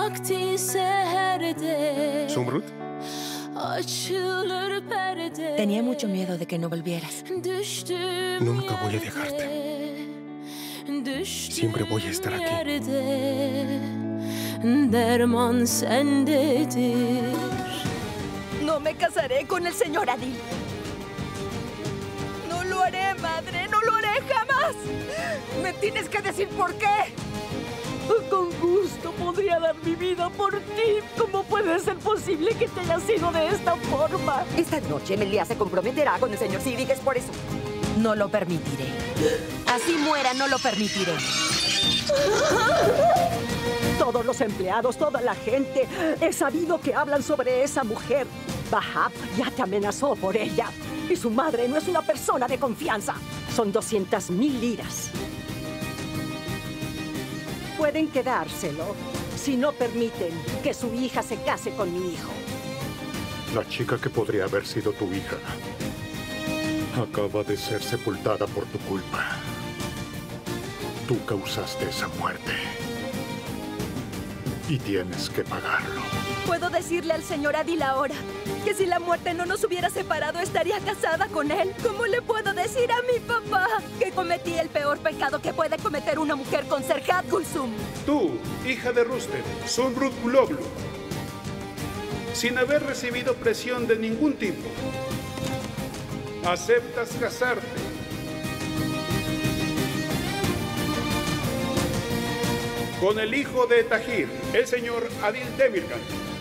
¿Zumrud? Tenía mucho miedo de que no volvieras. Nunca voy a dejarte. Siempre voy a estar aquí. No me casaré con el señor Adil. No lo haré, madre. No lo haré jamás. Me tienes que decir por qué. Con gusto podría dar mi vida por ti. ¿Cómo puede ser posible que te haya sido de esta forma? Esta noche Melia se comprometerá con el señor Siddig, es por eso. No lo permitiré. Así muera, no lo permitiré. Todos los empleados, toda la gente, he sabido que hablan sobre esa mujer. Bahab ya te amenazó por ella. Y su madre no es una persona de confianza. Son 200,000 liras. Pueden quedárselo si no permiten que su hija se case con mi hijo. La chica que podría haber sido tu hija acaba de ser sepultada por tu culpa. Tú causaste esa muerte. Y tienes que pagarlo. ¿Puedo decirle al señor Adil ahora que si la muerte no nos hubiera separado estaría casada con él? ¿Cómo le puedo decir a mi papá que cometí el peor pecado que puede cometer una mujer con Serhat Gulsum? Tú, hija de Rustem, Zumrud Guloglu, sin haber recibido presión de ningún tipo, aceptas casarte con el hijo de Tahir, el señor Adil Demirgan.